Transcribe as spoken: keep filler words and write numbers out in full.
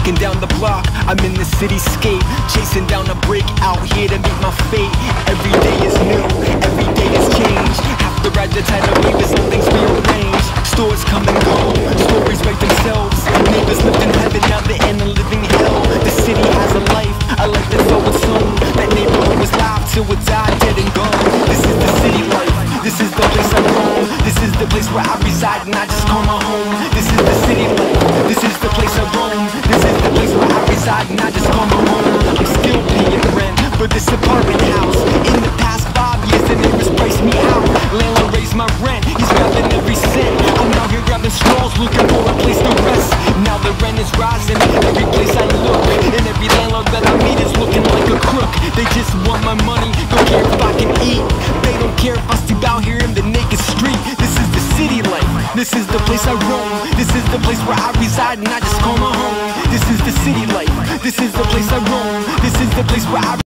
walking down the block, I'm in the cityscape, chasing down a brick, out here to meet my fate. Every day is new, every day is change. Have to ride the tidal wave as some things rearrange. Stores come and go, stories write themselves. Neighbors lived in heaven, now they're in a living hell. The city has a life, a life that's so its own. That neighborhood was live till it died, dead and gone. This is the city life, this is the place I roam. This is the place where I reside and I just call my home. This is the city life, this is the place I roam. This is the place where I reside and I just call my home. I'm still paying rent for this apartment house. In the past five years the neighbors priced me out. Landlord raised my rent, he's grabbing every cent. I'm out here grabbing straws, looking for a place to rest. Now the rent is rising, every place I look. And every landlord that I meet is looking like a crook. They just want my money, don't care if I can eat. They don't care if I sleep out here in the naked street. This is the city life, this is the place I roam. This is the place where I reside and I just call my home. This is the city life, this is the place I roam. This is the place where I